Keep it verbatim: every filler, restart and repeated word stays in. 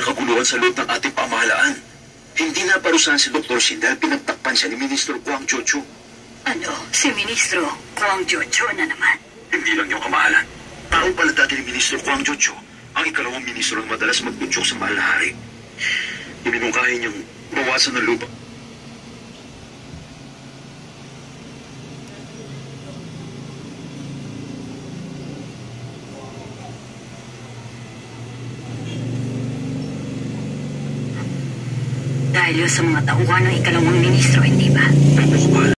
ng kaguluhan sa loob ng ating pamahalaan. Hindi na parusahan si Doktor Shin dahil pinagtakpan siya ni Ministro Kwang Jojo. Ano? Si Ministro Kwang Jojo na naman? Hindi lang yung kamahalan. Tao pala dati ni Ministro Kwang Jojo, ang ikalawang ministro na madalas magpudyok sa mahal na hari. Iminungkahin niyang bawasan ng lupa. Dahil yun sa mga tauhan ng ikalawang ministro, hindi ba? Ang